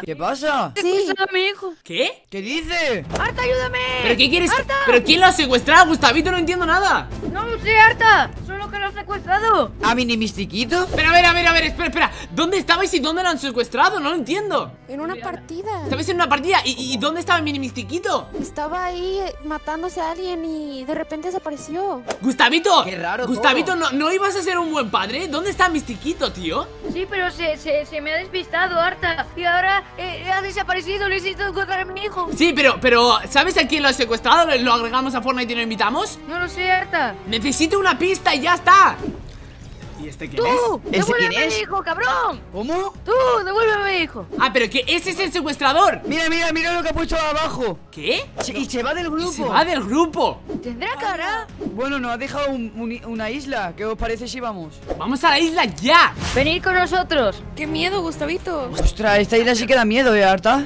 ¿Qué pasa? Sí. A mi hijo. ¿Qué? ¿Qué dice? ¡Arta, ayúdame! ¿Pero qué quieres? ¡Arta! ¿Pero quién lo ha secuestrado, Gustavito? No entiendo nada. No lo sé, Arta. Solo que lo ha secuestrado. ¿A Mini Mistiquito? Pero a ver, espera. ¿Dónde estabais y dónde lo han secuestrado? No lo entiendo. En una partida. ¿Estabais en una partida? ¿Y dónde estaba el Mini Mistiquito? Estaba ahí matándose a alguien y de repente desapareció. Gustavito. Qué raro Gustavito, todo. ¿no ibas a ser un buen padre? ¿Dónde está Mistiquito, tío? Sí, pero se me ha despistado, Arta. Y ahora ha desaparecido. Le necesito encontrar a mi hijo. Sí, pero ¿sabes a quién lo ha secuestrado? ¿Lo agregamos a Fortnite y lo invitamos? No lo sé, Arta. Necesito una pista y ya está. ¿Y este quién ¡Tú! es? ¿Ese quién ¡Devuélveme a es? mi hijo, cabrón! ¿Cómo? ¡Tú! ¡Devuélveme a mi hijo! Ah, pero que ese es el secuestrador. Mira lo que ha puesto abajo. ¿Qué? Y se va del grupo. Se va del grupo. ¿Tendrá cara? Bueno, nos ha dejado una isla. ¿Qué os parece si vamos? Vamos a la isla ya. Venid con nosotros. ¡Qué miedo, Gustavito! Ostras, esta isla sí que da miedo, Arta.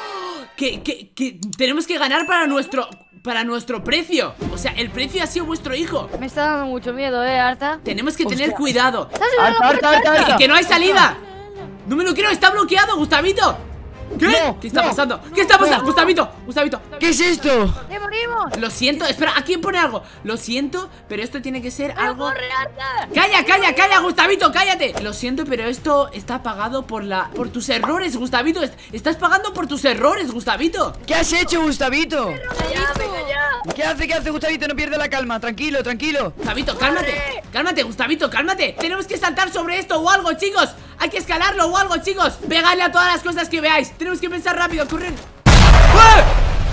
Que tenemos que ganar para nuestro precio. O sea, el precio ha sido vuestro hijo. Me está dando mucho miedo, Arta. Tenemos que tener cuidado. ¿Estás ayudando Arta. Que no hay salida. No me lo creo, está bloqueado, Gustavito. ¿Qué? No, ¿Qué está no, pasando? ¿Qué está pasando? no. Gustavito. ¿Qué es esto? ¡Le morimos! Lo siento, espera, ¿a quién pone algo? Lo siento, pero esto tiene que ser ¡Pero algo... corre, Arta! ¡Calla, Gustavito, cállate! Lo siento, pero esto está pagado por tus errores, Gustavito. Estás pagando por tus errores, Gustavito. ¿Qué has hecho, Gustavito? ¡Venga ya! ¿Qué hace, Gustavito? No pierde la calma. Tranquilo. Gustavito, cálmate, Gustavito, cálmate. Tenemos que saltar sobre esto o algo, chicos. Hay que escalarlo o algo, chicos. Pegadle a todas las cosas que veáis. Tenemos que pensar rápido, correr. ¡Ah!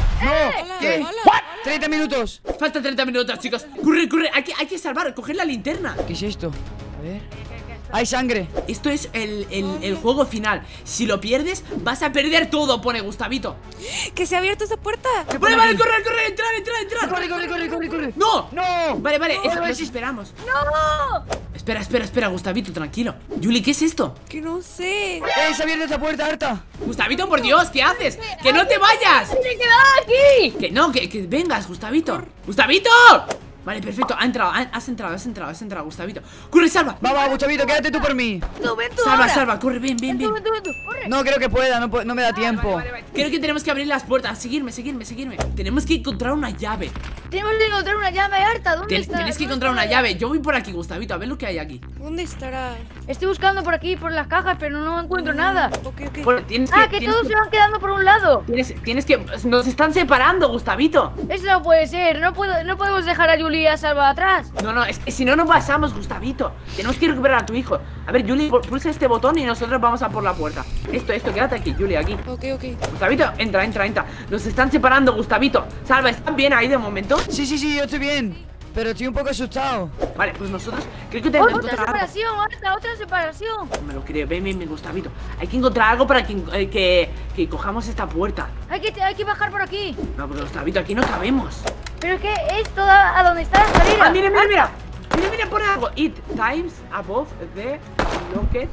No, ¿qué? hola. 30 minutos. Faltan 30 minutos, chicos. Corre, hay que salvar, coger la linterna. ¿Qué es esto? A ver. Hay sangre. Esto es el juego final. Si lo pierdes, vas a perder todo, pone Gustavito. ¡Que se ha abierto esa puerta! Vale, corre, entrar. Corre. ¡No! No. Vale, Corre, nos sí. esperamos. ¡No! Espera, Gustavito, tranquilo. Yuli, ¿qué es esto? ¡Que no sé! Se ha abierto esta puerta, Arta. Gustavito, por Dios, ¿qué haces? ¡Que no te vayas! ¡Tiene que dar aquí! Que no, que vengas, Gustavito. ¡Gustavito! Vale, perfecto, has entrado, Gustavito. ¡Corre, salva! Va, Gustavito, quédate tú por mí. Ven tú ahora. Salva, corre, ven. Ven tú, corre. No creo que pueda, no me da tiempo. Vale. Creo que tenemos que abrir las puertas. Seguirme. Tenemos que encontrar una llave. Tenemos que encontrar una llave, Arta. ¿Dónde está? Tienes que encontrar una llave. Yo voy por aquí, Gustavito, a ver lo que hay aquí. ¿Dónde estará? Estoy buscando por aquí, por las cajas, pero no encuentro nada. Ok. Bueno, tienes Que todos se van quedando por un lado. Tienes que... Nos están separando, Gustavito. Eso no puede ser. No podemos dejar a Yuli a salvo atrás. No, es que si no pasamos, Gustavito. Tenemos que recuperar a tu hijo. A ver, Yuli, pulsa este botón y nosotros vamos a por la puerta. Esto, quédate aquí, Yuli, aquí. Ok. Gustavito, entra. Nos están separando, Gustavito. Salva, ¿están bien ahí de momento? Sí, yo estoy bien. Pero estoy un poco asustado. Vale, pues nosotros creo que tenemos que Otra encontrar algo. separación, Arta, otra separación. No me lo creo, ven, Gustavito. Hay que encontrar algo para que cojamos esta puerta. Hay que bajar por aquí. No, pero Gustavito, aquí no cabemos. Pero es que es toda a donde está la salida. Ah, mira, pone algo. It times above the locked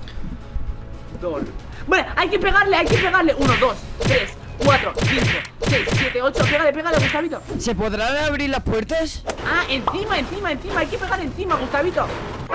door. Vale, hay que pegarle. 1, 2, 3, 4, 5, 6, 7, 8. Pégale, Gustavito. ¿Se podrán abrir las puertas? Ah, encima. Hay que pegar encima, Gustavito.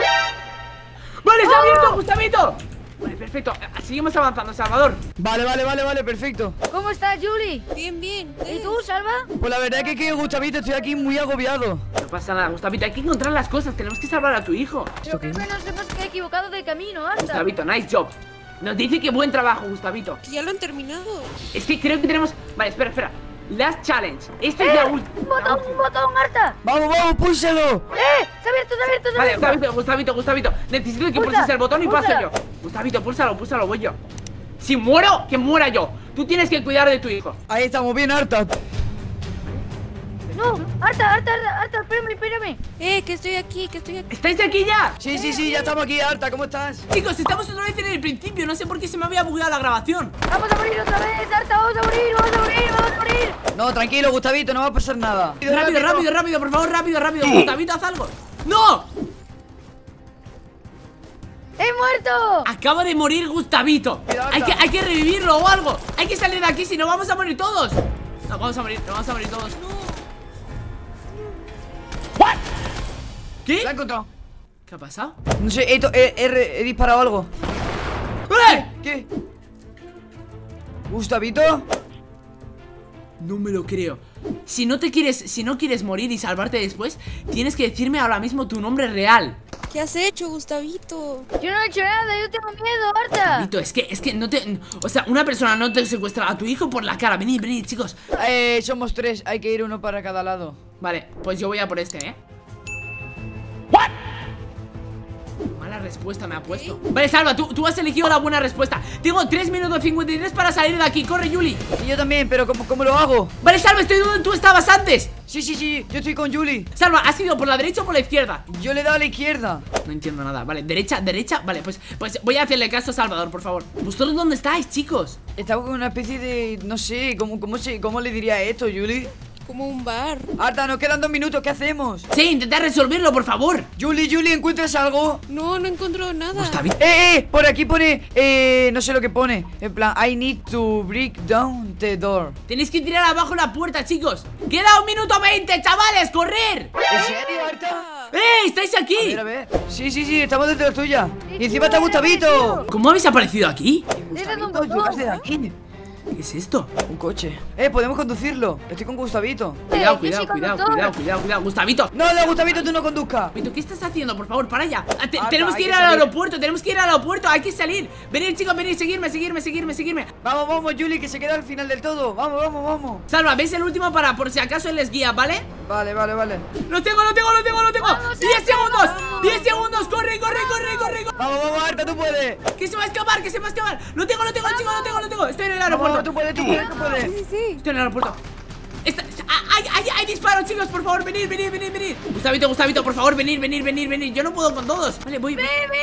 Vale, está abierto, Gustavito. Vale, perfecto. Seguimos avanzando, Salvador. Vale, perfecto. ¿Cómo estás, Yuli? Bien. ¿Y tú, Salva? Pues la verdad que Gustavito, estoy aquí muy agobiado. No pasa nada, Gustavito. Hay que encontrar las cosas. Tenemos que salvar a tu hijo. Pero que no sepas que he equivocado de camino, Arta. Gustavito, nice job. Nos dice que buen trabajo, Gustavito. Que ya lo han terminado. Es que creo que tenemos... Vale, espera. Last challenge. Esta es la última. Un botón, Arta. Vamos, púlsalo. Se ha abierto. Vale, Gustavito. Necesito que pulses el botón y paso yo. Gustavito, púlsalo, voy yo. Si muero, que muera yo. Tú tienes que cuidar de tu hijo. Ahí estamos bien, Arta. No, Arta, espérame. Que estoy aquí. ¿Estáis aquí ya? Sí, ya estamos aquí, Arta. ¿Cómo estás? Chicos, estamos otra vez en el principio. No sé por qué se me había bugueado la grabación. Vamos a morir otra vez, Arta, vamos a morir. No, tranquilo, Gustavito, no va a pasar nada. Rápido, por favor, rápido. Gustavito, haz algo. ¡No! ¡He muerto! Acaba de morir Gustavito. Mira, Hay que revivirlo o algo. Hay que salir de aquí, si no vamos a morir todos. No, vamos a morir todos. ¿Qué? La he encontrado. ¿Qué ha pasado? No sé, he disparado algo. ¡Eh! ¿Qué? ¿Gustavito? No me lo creo. Si no quieres morir y salvarte después, tienes que decirme ahora mismo tu nombre real. ¿Qué has hecho, Gustavito? Yo no he hecho nada, yo tengo miedo, Arta. Gustavito, es que no te... O sea, una persona no te secuestra a tu hijo por la cara. Venid, chicos. Somos 3, hay que ir uno para cada lado. Vale, pues yo voy a por este, Mala respuesta me ha puesto. Vale, Salva, tú has elegido la buena respuesta. Tengo 3 minutos 53 para salir de aquí. Corre, Yuli. Y yo también, pero ¿cómo lo hago? Vale, Salva, estoy donde tú estabas antes. Sí, yo estoy con Yuli. Salva, ¿has ido por la derecha o por la izquierda? Yo le he dado a la izquierda. No entiendo nada. Vale, derecha. Vale, pues voy a hacerle caso a Salvador, por favor. ¿Vosotros dónde estáis, chicos? Estaba con una especie de... No sé, ¿cómo le diría esto, Yuli? Como un bar. Arta, nos quedan 2 minutos, ¿qué hacemos? Sí, intentad resolverlo, por favor. Yuli, ¿encuentras algo? No encuentro nada. Gustavito. Por aquí pone... no sé lo que pone. En plan, I need to break down the door. Tenéis que tirar abajo la puerta, chicos. Queda 1 minuto 20, chavales, correr. ¿En serio, Arta? ¿Estáis aquí? A ver. Sí, estamos detrás tuya. Y encima está Gustavito. ¿Cómo habéis aparecido aquí? Gustavito, llegaste de aquí. ¿Qué es esto? Un coche. Podemos conducirlo. Estoy con Gustavito. Cuidado, yo soy cuidado, conductor. Gustavito. No, Gustavito, tú no conduzcas. ¿Qué estás haciendo? Por favor, para allá. Tenemos que hay ir que al salir. aeropuerto, hay que salir. Venid, chicos, venid, seguirme. Vamos, Yuli, que se queda al final del todo. Vamos. Salva, ¿ves el último para por si acaso él les guía, ¿vale? Vale. Lo tengo. Vamos, 10 segundos, vamos. 10 segundos, corre. Vamos, Arta, tú puedes. Que se va a escapar. Lo tengo, chicos, Estoy en el aeropuerto. Vamos, tú puedes. Sí. Estoy en el aeropuerto. Hay disparos, chicos, por favor, venid. Gustavito, por favor, venid. Yo no puedo con todos. Vale, voy.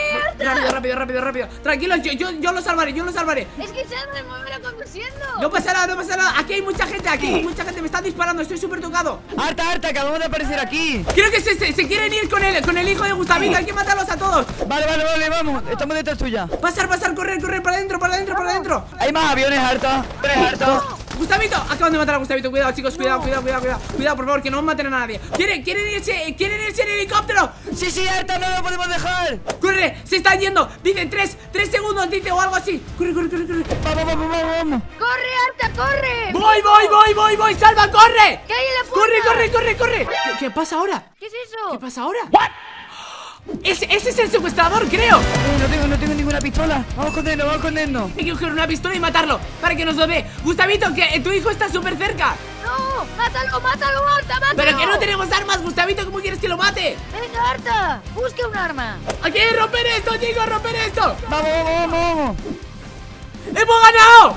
Rápido. Tranquilos, yo lo salvaré. Es que Salva me mueve conduciendo. No pasa nada. Aquí hay mucha gente, me están disparando, estoy súper tocado. Arta, que acabamos de aparecer aquí. Creo que se quieren ir con el hijo de Gustavito. Hay que matarlos a todos. Vale, vamos. Estamos detrás tuya. Pasar, correr para adentro. Hay más aviones, Arta. Gustavito, acaban de matar a Gustavito. Cuidado, chicos, cuidado, por favor, que no maten a nadie. ¿Quieren irse en helicóptero? Sí, Arta, no lo podemos dejar. Corre, se están yendo. Dicen 3 segundos, dice, o algo así. Corre. Vamos. ¡Corre, Arta, corre! Voy, Salva, corre. ¿Qué hay en la puerta? Corre. ¿Qué pasa ahora? ¿Qué es eso? ¿Qué pasa ahora? Ese es el secuestrador, creo. No tengo ninguna pistola. Vamos a escondernos. Hay que coger una pistola y matarlo para que nos lo dé. Gustavito, que tu hijo está súper cerca. ¡No! ¡Mátalo, Arta, mátalo! Pero que no tenemos armas, Gustavito, ¿cómo quieres que lo mate? ¡Venga, Arta! ¡Busque un arma! Aquí, romper esto, chicos, romper esto. Vamos. ¡Hemos ganado!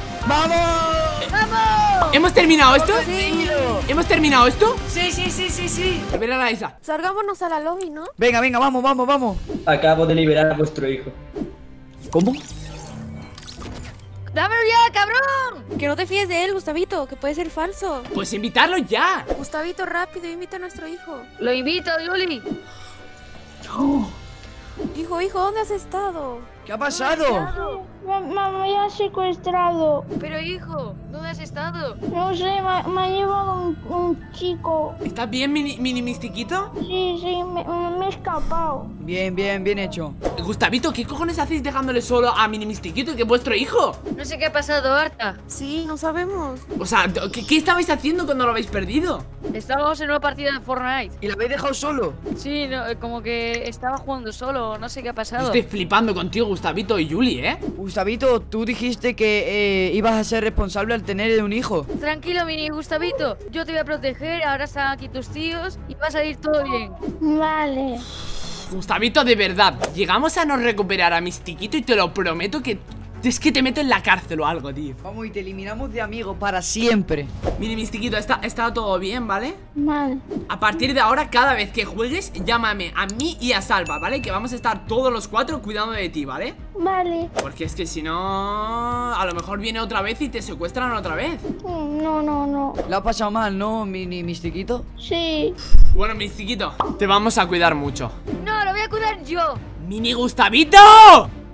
¡Vamos! ¿Hemos terminado esto? Sí. ¿Hemos terminado esto? Sí. A ver a la Isa. Salgámonos a la lobby, ¿no? Venga, vamos. Acabo de liberar a vuestro hijo. ¿Cómo? ¡Dámelo ya, cabrón! Que no te fíes de él, Gustavito, que puede ser falso. Pues invitarlo ya. Gustavito, rápido, invita a nuestro hijo. Lo invito, Yuli. Hijo, ¿dónde has estado? ¿Qué ha pasado? Me me ha secuestrado. Pero, hijo, ¿dónde has estado? No sé, me ha llevado un chico. ¿Estás bien, mini mistiquito? Sí, me he escapado. Bien hecho. Gustavito, ¿qué cojones hacéis dejándole solo a mini mistiquito, que es vuestro hijo? No sé qué ha pasado, Arta. Sí, no sabemos. O sea, ¿qué estabais haciendo cuando lo habéis perdido? Estábamos en una partida de Fortnite. ¿Y lo habéis dejado solo? Sí, no, como que estaba jugando solo, no sé qué ha pasado. Estoy flipando contigo, Gustavito y Yuli, ¿eh? Gustavito, tú dijiste que ibas a ser responsable al tener un hijo. Tranquilo, mini Gustavito. Yo te voy a proteger, ahora están aquí tus tíos y va a salir todo bien. Vale. Gustavito, de verdad, llegamos a no recuperar a Mistiquito y te lo prometo que es que te meto en la cárcel o algo, tío. Vamos, y te eliminamos de amigos para siempre. Mini Mistiquito, está todo bien, ¿vale? Vale. A partir de ahora, cada vez que juegues, llámame a mí y a Salva, ¿vale? Que vamos a estar todos los 4 cuidando de ti, ¿vale? Vale. Porque es que si no, a lo mejor viene otra vez y te secuestran otra vez. No. ¿La has pasado mal, no, mistiquito? Sí. Bueno, Mistiquito, te vamos a cuidar mucho. No, lo voy a cuidar yo. ¡Mini Gustavito!